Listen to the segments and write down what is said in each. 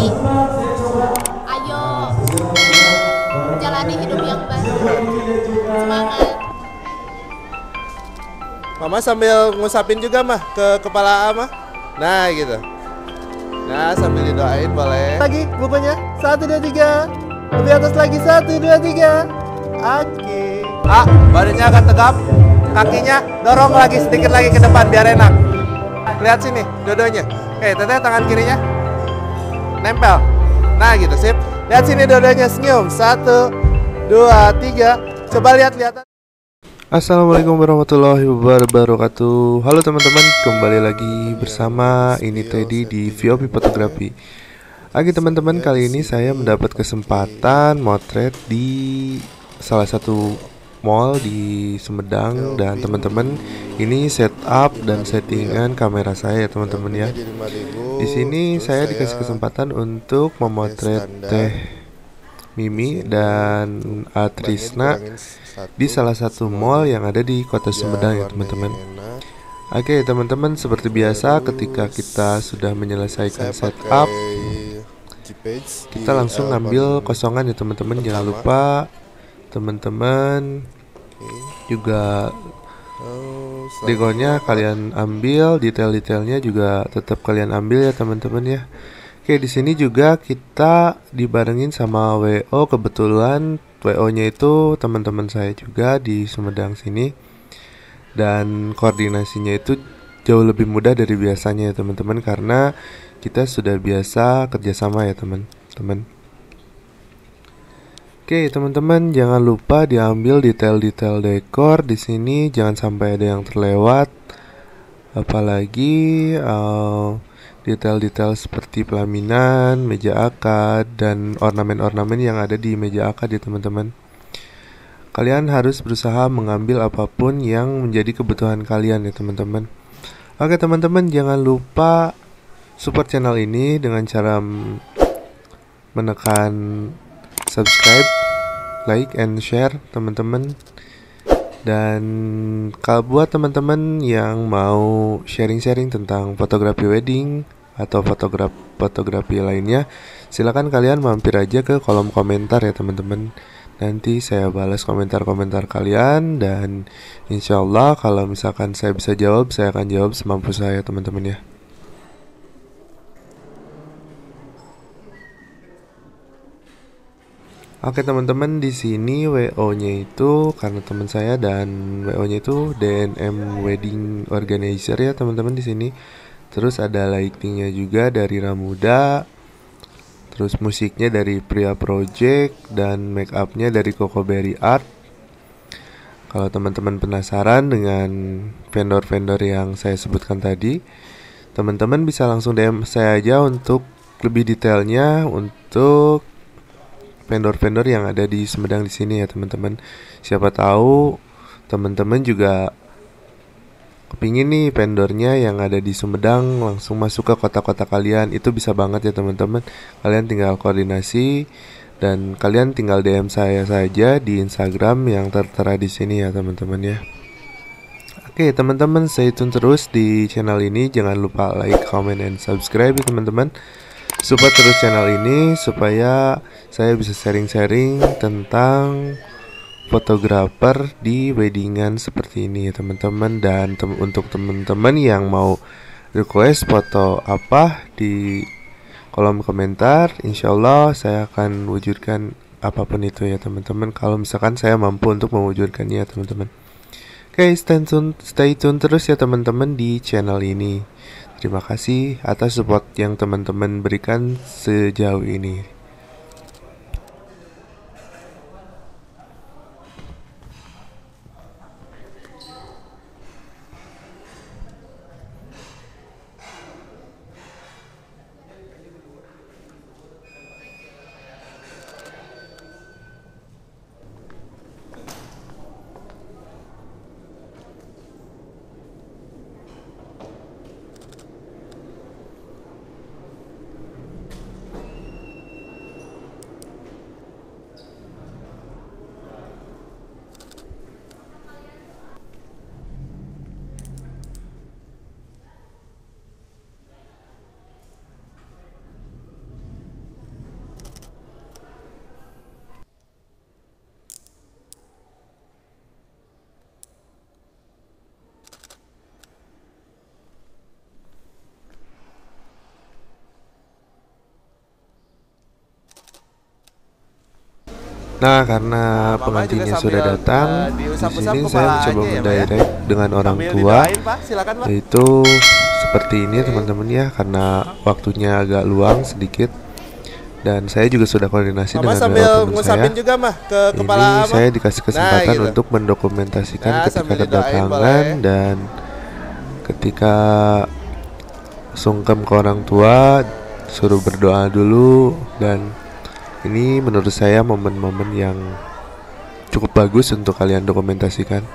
Ayo menjalani hidup yang baik. Semangat. Mama sambil ngusapin juga mah ke kepala mah. Nah gitu. Nah sambil didoain boleh. Lagi bukunya 1, 2, 3. Lebih atas lagi 1, 2, 3. Oke. Badannya agak tegap. Kakinya dorong lagi sedikit lagi ke depan biar enak. Lihat sini dua-duanya. Teteh tangan kirinya nempel. Nah gitu sip. Lihat sini dua-duanya senyum. 1, 2, 3. Coba lihat. Assalamualaikum warahmatullahi wabarakatuh. Halo teman-teman, kembali lagi bersama ini Teddy di VOP Fotografi. Oke teman-teman, kali ini saya mendapat kesempatan motret di salah satu mall di Sumedang. Dan teman-teman, ini setup dan settingan kamera saya ya teman-teman ya. Di sini saya dikasih kesempatan untuk memotret Teh Mimi dan Atrisna di salah satu mall yang ada di kota Sumedang ya teman-teman. Oke teman-teman, seperti biasa ketika kita sudah menyelesaikan setup, kita langsung ngambil kosongan ya teman-teman. Jangan lupa teman-teman juga dekonya kalian ambil, detail-detailnya juga tetap kalian ambil ya teman-teman ya. Oke, di sini juga kita dibarengin sama WO. Kebetulan WO-nya itu teman-teman saya juga di Sumedang sini. Dan koordinasinya itu jauh lebih mudah dari biasanya ya teman-teman, karena kita sudah biasa kerjasama ya teman-teman. Oke, teman-teman jangan lupa diambil detail-detail dekor di sini, jangan sampai ada yang terlewat. Apalagi detail-detail seperti pelaminan, meja akad, dan ornamen-ornamen yang ada di meja akad ya teman-teman. Kalian harus berusaha mengambil apapun yang menjadi kebutuhan kalian ya teman-teman. Oke teman-teman, jangan lupa support channel ini dengan cara menekan subscribe, like, and share teman-teman. Dan kalau buat teman-teman yang mau sharing-sharing tentang fotografi wedding atau fotografi lainnya, silakan kalian mampir aja ke kolom komentar ya teman-teman. Nanti saya balas komentar-komentar kalian, dan insya Allah kalau misalkan saya bisa jawab, saya akan jawab semampu saya teman-teman ya. Oke teman-teman, di sini WO-nya itu karena teman saya, dan WO-nya itu DNM Wedding Organizer ya teman-teman di sini. Terus ada lightingnya juga dari Ramuda. Terus musiknya dari Pria Project, dan make up-nya dari Coco Berry Art. Kalau teman-teman penasaran dengan vendor-vendor yang saya sebutkan tadi, teman-teman bisa langsung DM saya aja untuk lebih detailnya untuk vendor-vendor yang ada di Sumedang di sini ya teman-teman. Siapa tahu teman-teman juga kepingin nih vendornya yang ada di Sumedang langsung masuk ke kota-kota kalian. Itu bisa banget ya teman-teman. Kalian tinggal koordinasi dan kalian tinggal DM saya saja di Instagram yang tertera di sini ya teman-teman ya. Oke teman-teman, stay tune terus di channel ini. Jangan lupa like, comment, and subscribe ya teman-teman. Support terus channel ini supaya saya bisa sharing-sharing tentang fotografer di weddingan seperti ini ya teman-teman. Dan untuk teman-teman yang mau request foto apa di kolom komentar, insya Allah saya akan wujudkan apapun itu ya teman-teman, kalau misalkan saya mampu untuk mewujudkannya ya teman-teman. Oke, stay tune terus ya teman-teman di channel ini. Terima kasih atas support yang teman-teman berikan sejauh ini. Nah, karena Nah, Mama juga pengantinnya sambil sudah datang, di diusap-usap sini saya mencoba kepalanya ya, Pak ya. mendirect dengan orang Sambil tua, didoain, Pak. Silakan, Pak. yaitu seperti ini teman-teman ya, karena waktunya agak luang sedikit. Dan saya juga sudah koordinasi Mama dengan sambil WO teman saya. ngusapin juga mah ke kepala Ini Ama. saya dikasih kesempatan gitu. untuk mendokumentasikan Nah, ketika sambil didoain kedatangan boleh. dan ketika sungkem ke orang tua, suruh berdoa dulu. Dan ini menurut saya momen-momen yang cukup bagus untuk kalian dokumentasikan.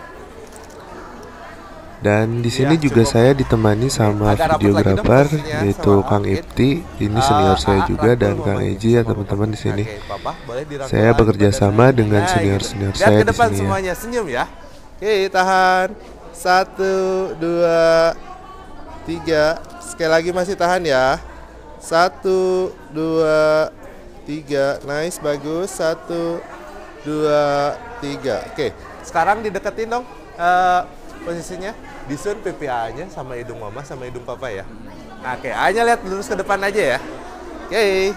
Dan di sini Iya, juga cukup. saya ditemani sama Agak rapet lagi dong videografer, posisinya yaitu sama Kang Akid. Ipti. Ini senior saya juga, Rangkul dan Kang mamanya Eji ya sama teman-teman di sini. Oke, Papa, boleh dirangkul Saya lagi bekerja badannya. sama dengan Nah, senior-senior Lihat saya ke di depan sini ya. semuanya, senyum ya. Oke, tahan. 1, 2, 3. Sekali lagi masih tahan ya. 1, 2, 3. Nice, bagus. 1, 2, 3. Oke, sekarang dideketin dong posisinya. Disun PPA-nya sama hidung mama sama hidung papa ya. Nah, oke, A-nya lihat lurus ke depan aja ya. Oke.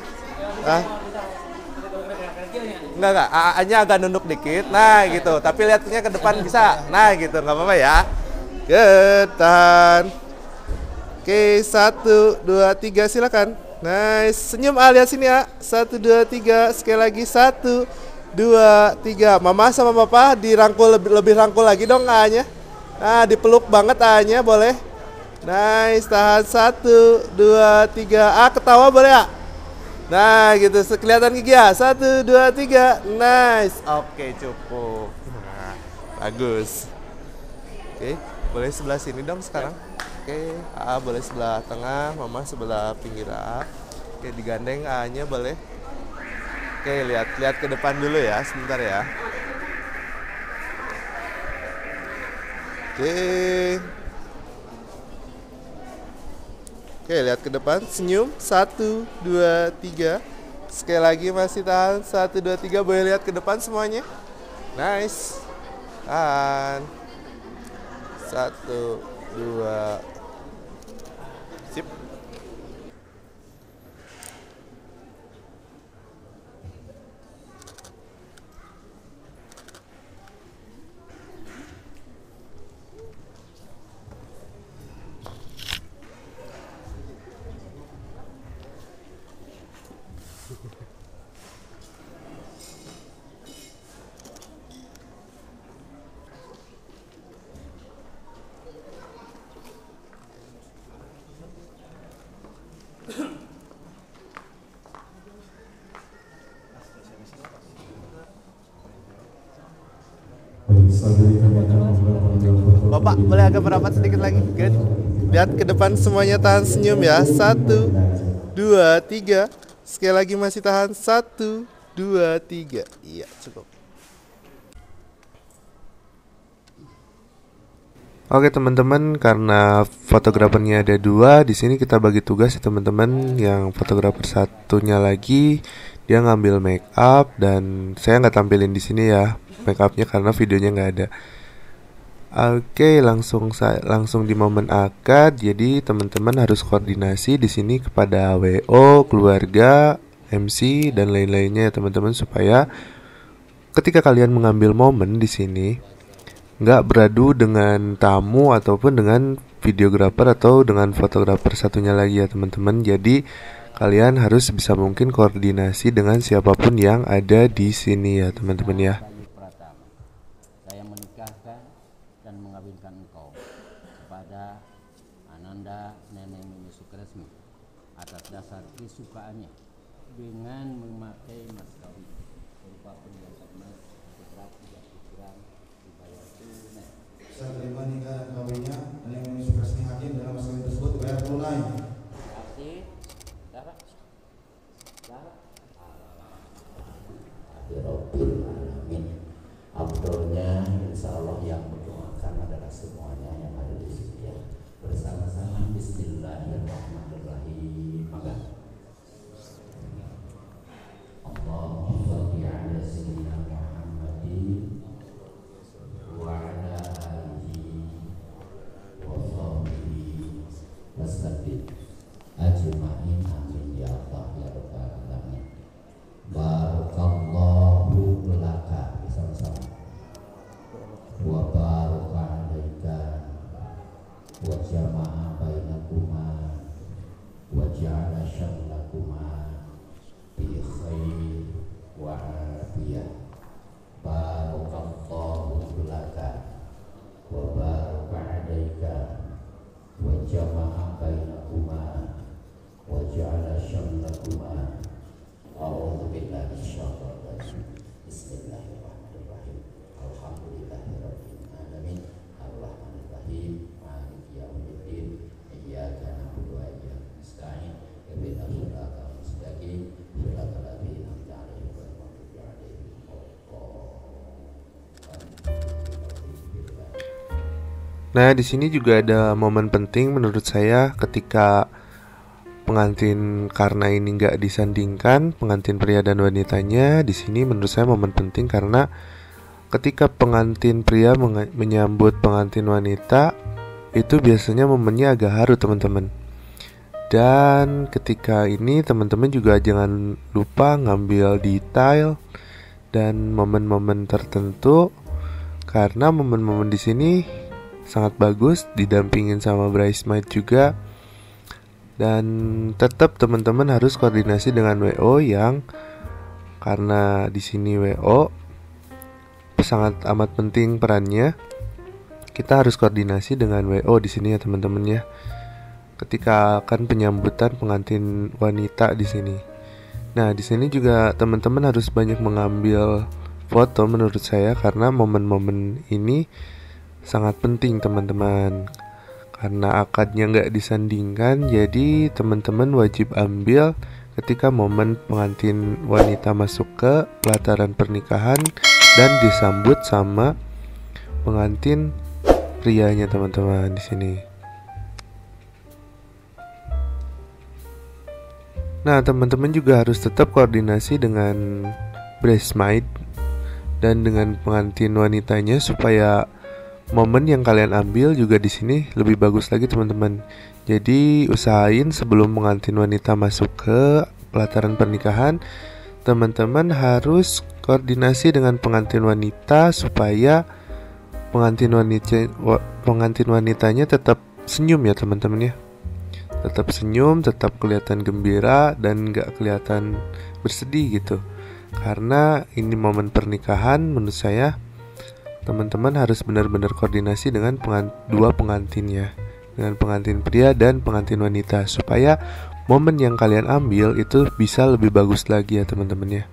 Enggak, A-nya agak nunduk dikit. Nah, gitu. Tapi lihatnya ke depan bisa. Nah, gitu. Enggak apa-apa ya. Good, tahan. Oke, 1, 2, 3, silakan. Nice. Senyum A, lihat sini A. 1, 2, 3. Sekali lagi 1, 2, 3. Mama sama papa dirangkul lebih rangkul lagi dong A-nya. Nah, dipeluk banget A-nya, boleh. Nice, tahan. 1, 2, 3. A, ketawa boleh A? Nah, gitu. Kelihatan gigi ya. 1, 2, 3. Nice. Oke, cukup. Nah, bagus. Oke, boleh sebelah sini dong sekarang. Oke, A boleh sebelah tengah, Mama sebelah pinggir A. Oke, digandeng A-nya boleh. Oke, lihat ke depan dulu ya, sebentar ya. Oke. Oke, lihat ke depan, senyum. 1, 2, 3. Sekali lagi masih tahan. 1, 2, 3. Boleh lihat ke depan semuanya. Nice. Tahan. 1, 2. Sip. Bapak boleh agak merapat sedikit lagi. Good. Lihat ke depan semuanya, tahan senyum ya. 1, 2, 3. Sekali lagi masih tahan. 1, 2, 3. Iya, cukup. Oke teman-teman, karena fotografernya ada 2, di sini kita bagi tugas ya teman-teman. Yang fotografer satunya lagi dia ngambil make up, dan saya nggak tampilin di sini ya make upnya karena videonya nggak ada. Oke, langsung di momen akad. Jadi teman-teman harus koordinasi di sini kepada WO, keluarga, MC dan lain-lainnya ya teman-teman, supaya ketika kalian mengambil momen di sini nggak beradu dengan tamu ataupun dengan videografer atau dengan fotografer satunya lagi ya teman-teman. Jadi kalian harus bisa mungkin koordinasi dengan siapapun yang ada di sini ya teman-teman ya. Saya menikahkan dan mengawinkan engkau kepada Ananda Nenek Mimi Sukresmi atas dasar kesukaannya dengan memakai mas kawin berupa perhiasan emas seberat 30 gram dibayar tunai. Saya terima nikah dan kawinnya Nenek Mimi Sukresmi hakim dalam mas kawin tersebut bayar tunai. Saksi, dapat, dapat. Alhamdulillah, alamin. Abdulnya insya Allah yang mendoakan adalah semuanya yang ada di sini ya. Bersama-sama Bismillahirrahmanirrahim. Maka Allahumma sholli ala sayyidina Muhammadin wa ala alihi Nah, di sini juga ada momen penting menurut saya ketika pengantin, karena ini nggak disandingkan pengantin pria dan wanitanya. Di sini menurut saya momen penting karena ketika pengantin pria menyambut pengantin wanita, itu biasanya momennya agak haru teman-teman. Dan ketika ini teman-teman juga jangan lupa ngambil detail dan momen-momen tertentu, karena momen-momen di sini sangat bagus didampingin sama bridesmaid juga. Dan tetap teman-teman harus koordinasi dengan WO yang, karena di sini WO sangat amat penting perannya. Kita harus koordinasi dengan WO di sini ya teman-teman ya. Ketika akan penyambutan pengantin wanita di sini. Nah, di sini juga teman-teman harus banyak mengambil foto menurut saya, karena momen-momen ini sangat penting teman-teman. Karena akadnya nggak disandingkan, jadi teman-teman wajib ambil ketika momen pengantin wanita masuk ke pelataran pernikahan dan disambut sama pengantin prianya teman-teman di sini. Nah, teman-teman juga harus tetap koordinasi dengan bridesmaid dan dengan pengantin wanitanya supaya momen yang kalian ambil juga di sini lebih bagus lagi teman-teman. Jadi usahain sebelum pengantin wanita masuk ke pelataran pernikahan, teman-teman harus koordinasi dengan pengantin wanita supaya pengantin wanitanya tetap senyum ya teman-teman ya. Tetap senyum, tetap kelihatan gembira dan gak kelihatan bersedih gitu. Karena ini momen pernikahan, menurut saya teman-teman harus benar-benar koordinasi dengan dua pengantinnya, dengan pengantin pria dan pengantin wanita, supaya momen yang kalian ambil itu bisa lebih bagus lagi ya teman-teman ya.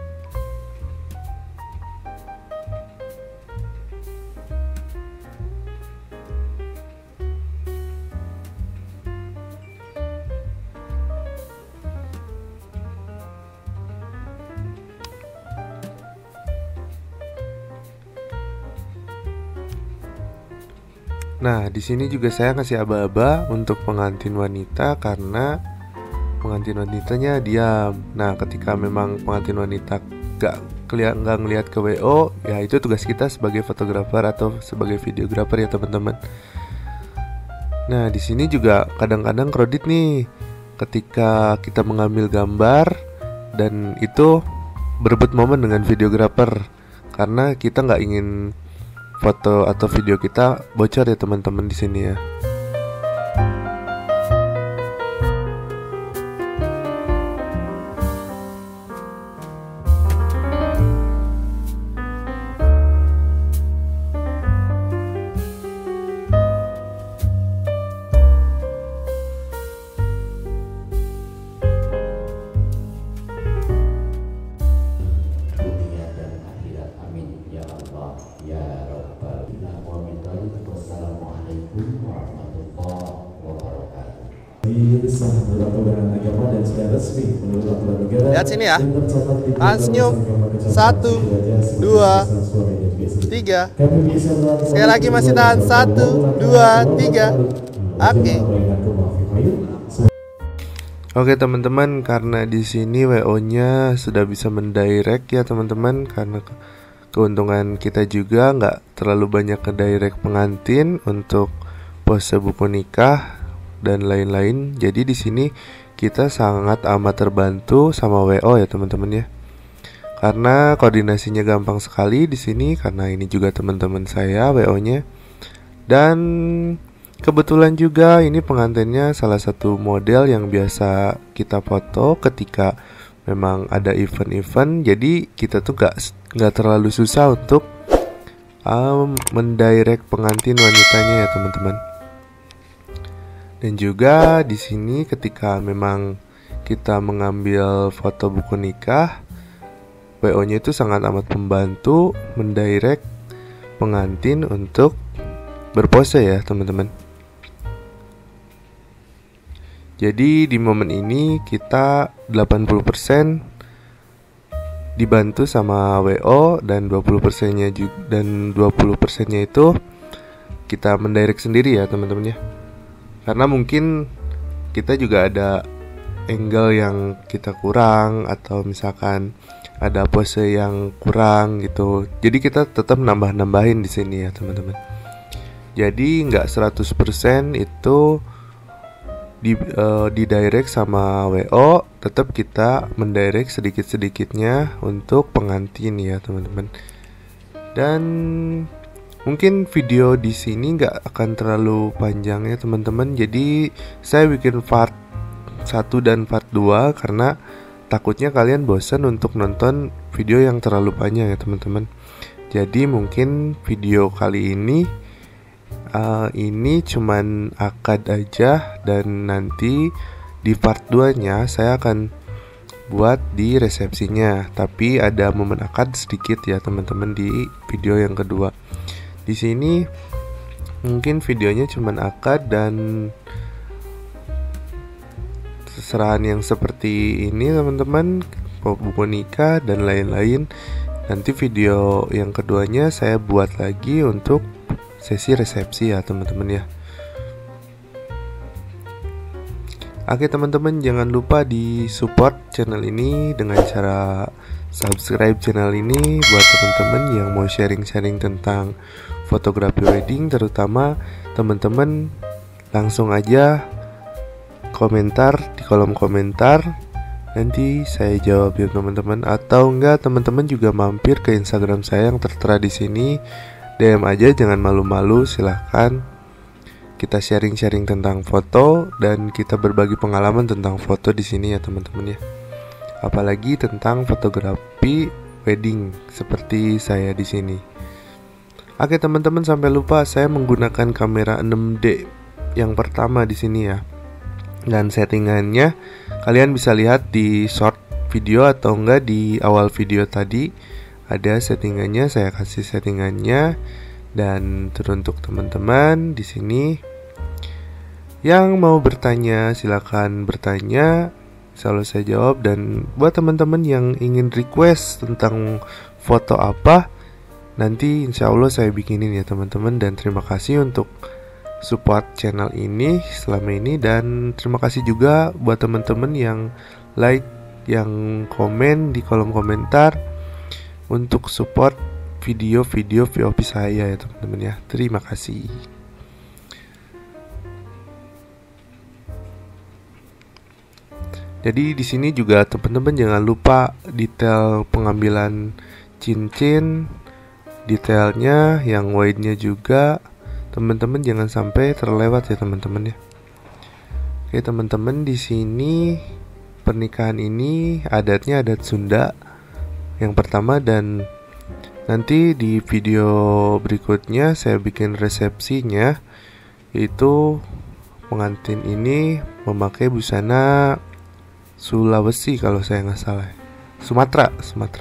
Nah, di sini juga saya ngasih aba-aba untuk pengantin wanita karena pengantin wanitanya diam. Nah, ketika memang pengantin wanita gak ngelihat ke WO, ya itu tugas kita sebagai fotografer atau sebagai videografer ya teman-teman. Nah, di sini juga kadang-kadang kredit nih ketika kita mengambil gambar dan itu berebut momen dengan videografer, karena kita nggak ingin foto atau video kita bocor ya teman-teman di sini ya. dunia dan akhirat. Amin ya Allah ya Rabbal alamin. Wassalamualaikum warahmatullahi wabarakatuh. Sah beraturan agama dan sudah resmi menurut aturan negara. Lihat sini ya. Dan tercatat di Senyum. 1, 2, 3. Sekali lagi masih tahan. 1, 2, 3. Oke. Oke teman-teman, karena di sini WO-nya sudah bisa mendirect ya teman-teman, karena keuntungan kita juga nggak terlalu banyak ke direct pengantin untuk pose buku nikah dan lain-lain. Jadi di sini kita sangat amat terbantu sama WO ya teman-teman ya. Karena koordinasinya gampang sekali di sini, karena ini juga teman-teman saya WO-nya. Dan kebetulan juga ini pengantinnya salah satu model yang biasa kita foto ketika memang ada event-event. Jadi kita tuh nggak terlalu susah untuk mendirect pengantin wanitanya ya teman-teman. Dan juga di sini ketika memang kita mengambil foto buku nikah, WO-nya itu sangat amat membantu mendirect pengantin untuk berpose ya teman-teman. Jadi di momen ini kita 80% dibantu sama WO dan 20%-nya itu kita mendirect sendiri ya teman-teman ya. Karena mungkin kita juga ada angle yang kita kurang, atau misalkan ada pose yang kurang gitu. Jadi kita tetap nambah-nambahin di sini ya teman-teman. Jadi nggak 100% itu di direct sama WO, tetap kita mendirect sedikit-sedikitnya untuk pengantin ya teman-teman. Dan mungkin video di sini nggak akan terlalu panjang ya teman-teman. Jadi saya bikin part 1 dan part 2 karena takutnya kalian bosan untuk nonton video yang terlalu panjang ya teman-teman. Jadi mungkin video kali ini cuman akad aja, dan nanti di part 2 nya saya akan buat di resepsinya. Tapi ada momen akad sedikit ya teman-teman di video yang kedua. Di sini mungkin videonya cuman akad dan seserahan yang seperti ini teman-teman, buku nikah dan lain-lain. Nanti video yang keduanya saya buat lagi untuk sesi resepsi ya teman-teman ya. Oke teman-teman, jangan lupa di support channel ini dengan cara subscribe channel ini buat teman-teman yang mau sharing-sharing tentang fotografi wedding. Terutama teman-teman langsung aja komentar di kolom komentar, nanti saya jawab ya teman-teman. Atau enggak, teman-teman juga mampir ke Instagram saya yang tertera di sini, DM aja, jangan malu-malu, silahkan. Kita sharing-sharing tentang foto dan kita berbagi pengalaman tentang foto di sini ya teman-teman ya. Apalagi tentang fotografi wedding seperti saya di sini. Oke teman-teman, sampai lupa saya menggunakan kamera 6D yang pertama di sini ya. Dan settingannya kalian bisa lihat di short video atau enggak di awal video tadi. Ada settingannya, saya kasih settingannya. Dan teruntuk teman-teman di sini yang mau bertanya, silakan bertanya, selalu saya jawab. Dan buat teman-teman yang ingin request tentang foto apa, nanti insya Allah saya bikinin ya teman-teman. Dan terima kasih untuk support channel ini selama ini. Dan terima kasih juga buat teman-teman yang like, yang komen di kolom komentar untuk support video-video VOP saya ya teman-teman ya. Terima kasih. Jadi di sini juga teman-teman jangan lupa detail pengambilan cincin, detailnya yang wide-nya juga teman-teman jangan sampai terlewat ya teman-teman ya. Oke teman-teman, di sini pernikahan ini adatnya adat Sunda yang pertama, dan nanti di video berikutnya saya bikin resepsinya. Itu pengantin ini memakai busana Sulawesi kalau saya nggak salah, Sumatera.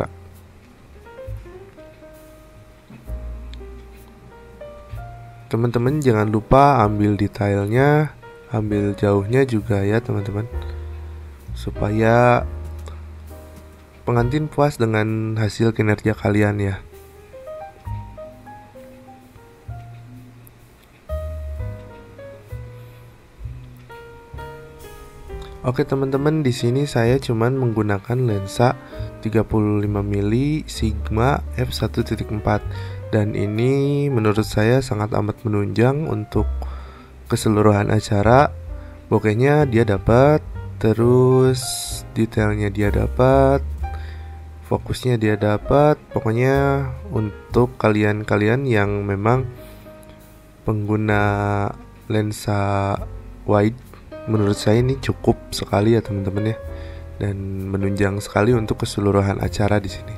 Teman-teman jangan lupa ambil detailnya, ambil jauhnya juga ya teman-teman, supaya pengantin puas dengan hasil kinerja kalian ya. Oke teman-teman, di sini saya cuman menggunakan lensa 35 mm Sigma f1.4 dan ini menurut saya sangat amat menunjang untuk keseluruhan acara. Bokehnya dia dapat, terus detailnya dia dapat, fokusnya dia dapat. Pokoknya untuk kalian-kalian yang memang pengguna lensa wide, menurut saya ini cukup sekali ya teman-teman ya, dan menunjang sekali untuk keseluruhan acara di sini.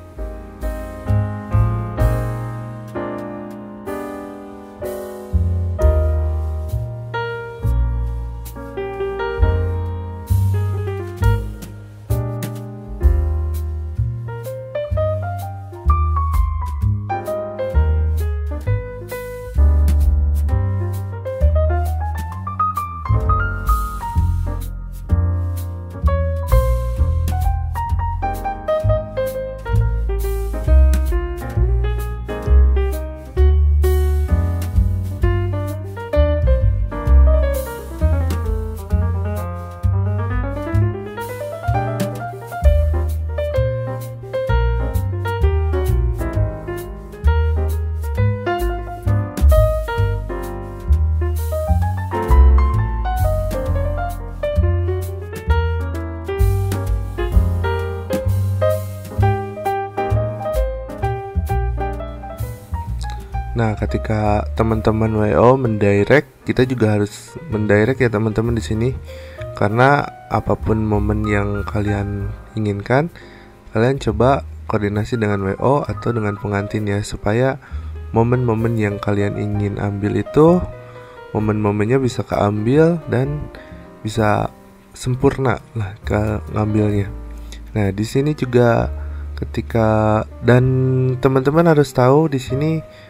Nah, ketika teman-teman WO mendirect, kita juga harus mendirect ya teman-teman di sini. Karena apapun momen yang kalian inginkan, kalian coba koordinasi dengan WO atau dengan pengantin ya, supaya momen-momen yang kalian ingin ambil itu momen-momennya bisa keambil dan bisa sempurna lah ke ngambilnya. Nah, di sini juga ketika dan teman-teman harus tahu di sini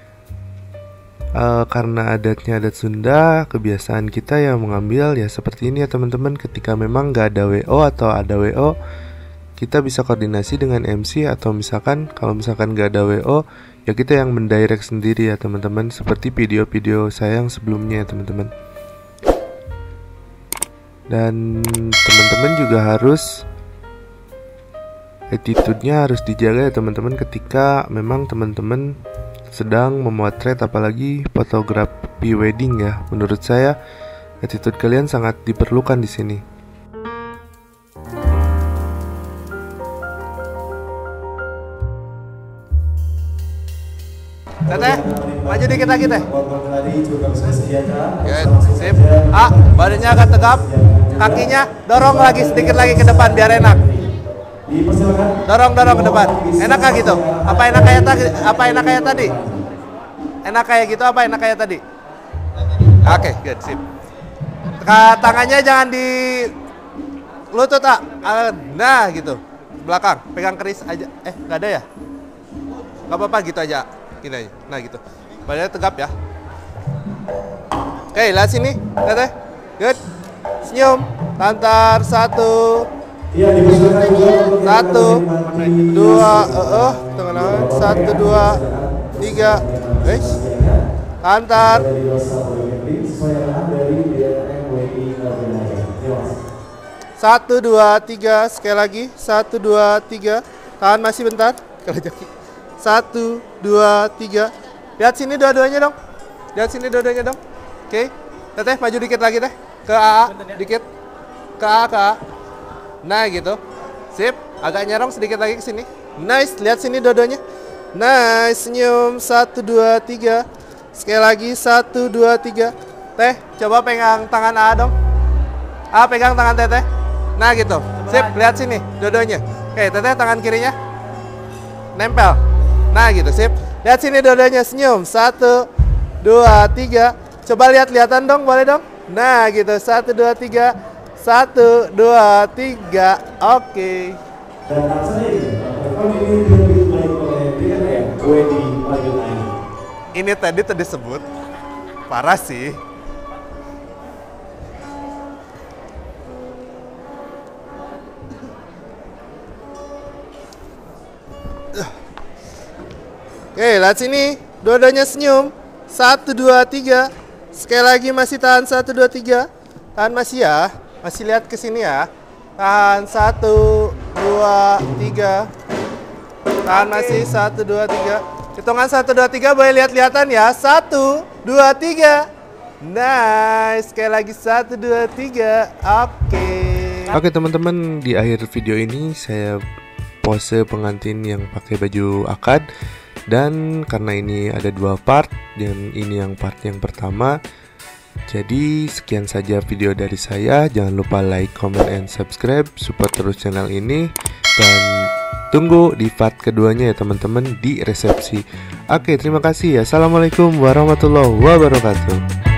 karena adatnya adat Sunda, kebiasaan kita yang mengambil ya seperti ini ya teman-teman. Ketika memang gak ada WO atau ada WO, kita bisa koordinasi dengan MC, atau misalkan kalau misalkan gak ada WO, ya kita yang mendirect sendiri ya teman-teman, seperti video-video saya yang sebelumnya ya teman-teman. Dan teman-teman juga harus attitude-nya harus dijaga ya teman-teman ketika memang teman-teman sedang memotret, apalagi fotografi wedding ya. Menurut saya attitude kalian sangat diperlukan di sini. Teteh, maju dikit lagi teh. Korban tadi juga bisa disediakan. Sip. Badannya agak tegap, kakinya dorong lagi sedikit lagi ke depan biar enak. Dipersilakan. Dorong ke depan. Enak gak gitu? Apa enak kayak tadi? Enak kayak gitu apa enak kayak tadi? Oke, good, sip. Tangannya jangan di lutut, nah gitu. Belakang, pegang keris aja. Nggak ada ya? Nggak apa-apa gitu aja. Gini aja. Nah gitu. Badannya tegap ya. Oke, lihat sini, teteh. Good. Senyum. Tantar 1. Iya, dipersilakan juga. 1, 2, tengah-tengah. 1, 2, 3. Antar. 1, 2, 3. Sekali lagi. 1, 2, 3. Tahan masih bentar. Kalau jaki. 1, 2, 3. Lihat sini dua-duanya dong. Lihat sini dua-duanya dong. Oke. Teteh maju dikit lagi teh. Ke AA dikit. Ke AA. Nah gitu. Sip. Agak nyerong sedikit lagi ke sini. Nice. Lihat sini dua-duanya. Nice. Senyum. 1, 2, 3. Sekali lagi. 1, 2, 3. Teh, coba pegang tangan AA dong. AA pegang tangan teteh. Nah gitu. Sip. Lihat sini dua-duanya. Oke, teteh tangan kirinya nempel. Nah gitu. Sip. Lihat sini dua-duanya. Senyum. 1, 2, 3. Coba lihat-lihatan dong. Boleh dong. Nah gitu. 1, 2, 3. 1, 2, 3. Oke. Dan langsung ini, ini dimulai oleh DNM Wedding Organizer. Ini tadi disebut parah sih. Oke, lihat sini. Dua-duanya senyum. 1, 2, 3. Sekali lagi masih tahan. 1, 2, 3. Tahan masih ya. Masih lihat ke sini ya. Tahan 1, 2, 3. Tahan masih 1, 2, 3. Hitungan 1, 2, 3 boleh lihat-lihatan ya. 1, 2, 3. Nice. Sekali lagi 1, 2, 3. Oke. Oke teman-teman, di akhir video ini saya pose pengantin yang pakai baju akad. Dan karena ini ada 2 part, dan ini yang part yang pertama, jadi sekian saja video dari saya. Jangan lupa like, comment, and subscribe. Support terus channel ini. Dan tunggu di part keduanya ya teman-teman, di resepsi. Oke, terima kasih ya. Assalamualaikum warahmatullahi wabarakatuh.